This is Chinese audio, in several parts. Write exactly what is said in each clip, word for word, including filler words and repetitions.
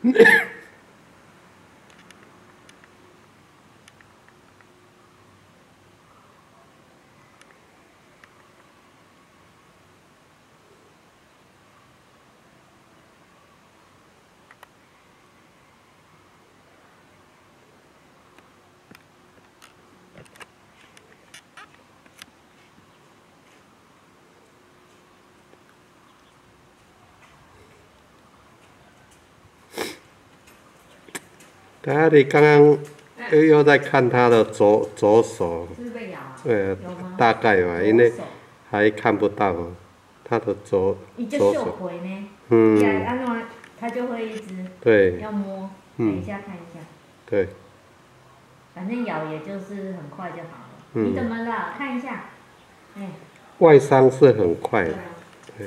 他你刚刚又又在看他的左左手， 是不是被咬啊？ 呃，大概吧，因为还看不到他的左左手。嗯。 嗯。他就会一直对。 要摸，等一下看一下。 对。 反正咬也就是很快就好了。嗯。你怎么了？看一下。哎。 外伤是很快的。对。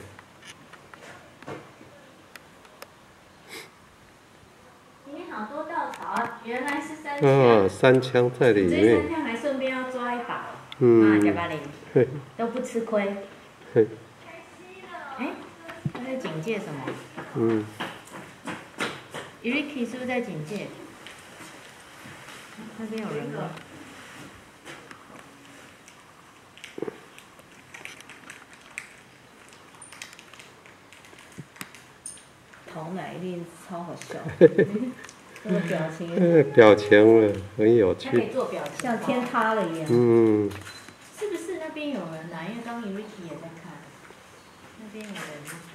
好多稻草啊！原来是三枪。哦，三枪在里面。 这三枪还顺便要抓一把。嗯。啊，加巴林。都不吃亏。哎，他在警戒什么？嗯。Ricky 是不是在警戒？那边有人吗？跑奶一定超好笑。那个表情， 表情很有趣。 他可以做表情，像天塌了一样。嗯。是不是那边有人啊？因为刚刚 Ricky 也在看，那边有人吗？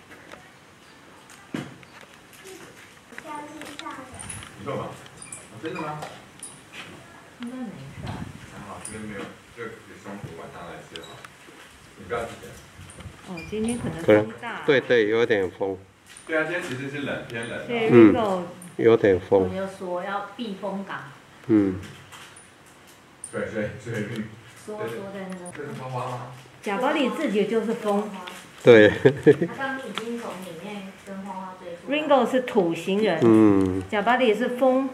你干嘛？真的吗？ 应该没事。 还好，今天没有，就给松鼠晚上来吃好。你不要急。 哦，今天可能风大。 对对，有点风。 对啊，今天其实是冷，偏冷。 对 ，Ringo 有点风。 我就说要避风港。 嗯。 对对对。 说说在那个。 这是花花吗？ 贾宝里自己就是风。 对。 他刚刚已经从里面跟花花追出。Ringo 是土型人。嗯。贾宝里是风。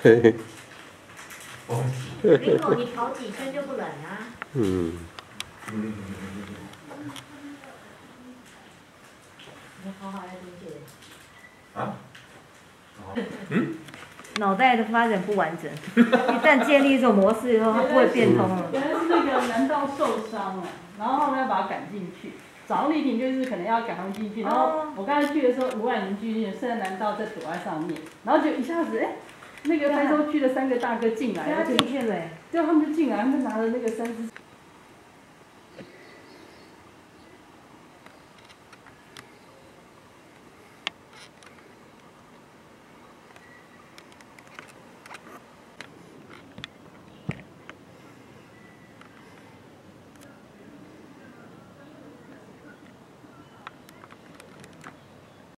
风。Ringo 你跑几圈就不冷啊？嗯。嗯。你花花在进去。啊？嗯？脑袋的发展不完整，一旦建立一种模式以后，它不会变通了。 原来是那个南道受伤了，然后他们要把他赶进去。早上丽婷就是可能要赶他们进去，然后我刚才去的时候，吴婉玲进去，剩下南道在躲在上面，然后就一下子，哎，那个台州区的三个大哥进来了， 进去了， 就他们就进来，他们拿着那个三支。